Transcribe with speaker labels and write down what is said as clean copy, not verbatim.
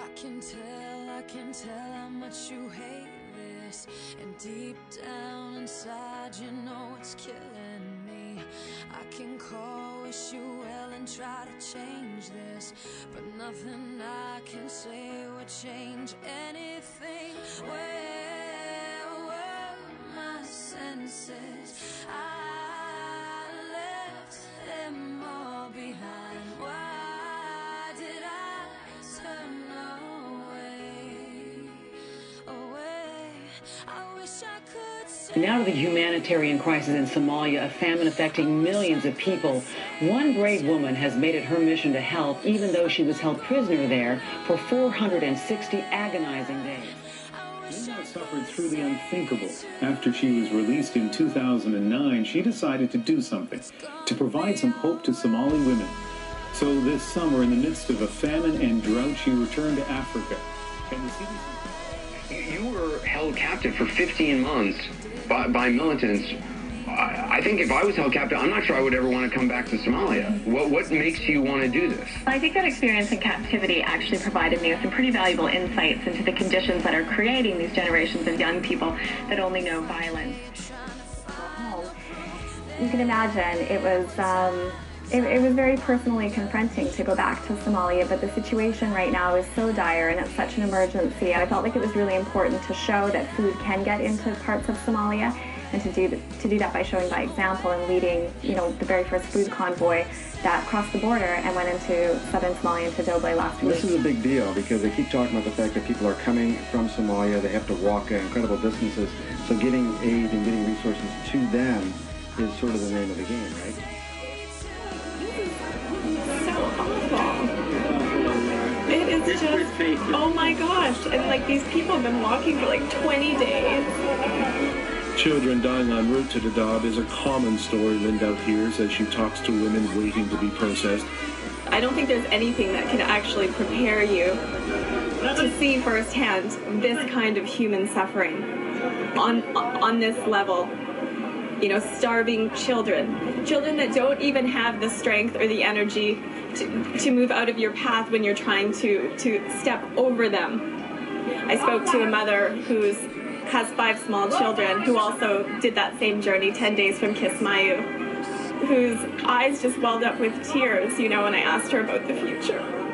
Speaker 1: I can tell how much you hate this, and deep down inside you know it's killing me. I can call, wish you well and try to change this, but nothing I can say would change anything. Where were my senses? I left them all behind. Why did I turn away? I wish I could say.
Speaker 2: Now to the humanitarian crisis in Somalia, a famine affecting millions of people. One brave woman has made it her mission to help, even though she was held prisoner there for 460 agonizing days.
Speaker 3: Linda suffered through the unthinkable. After she was released in 2009, she decided to do something to provide some hope to Somali women. So this summer, in the midst of a famine and drought, she returned to Africa. And the CDC...
Speaker 4: You were held captive for 15 months by militants. I think if I was held captive, I'm not sure I would ever want to come back to Somalia. What makes you want to do this?
Speaker 5: I think that experience in captivity actually provided me with some pretty valuable insights into the conditions that are creating these generations of young people that only know violence. You can imagine it was very personally confronting to go back to Somalia, but the situation right now is so dire and it's such an emergency. I felt like it was really important to show that food can get into parts of Somalia, and to do that by showing by example and leading, the very first food convoy that crossed the border and went into southern Somalia, into Doble last week.
Speaker 6: This is a big deal because they keep talking about the fact that people are coming from Somalia, they have to walk incredible distances, so getting aid and getting resources to them is sort of the name of the game, right?
Speaker 5: So awful. It is just, oh my gosh, and like these people have been walking for like 20 days.
Speaker 3: Children dying en route to Dadaab is a common story Linda hears as she talks to women waiting to be processed.
Speaker 5: I don't think there's anything that can actually prepare you to see firsthand this kind of human suffering on this level. Starving children that don't even have the strength or the energy to move out of your path when you're trying to step over them. I spoke to a mother who has 5 small children who also did that same journey 10 days from Kismayu, whose eyes just welled up with tears, when I asked her about the future.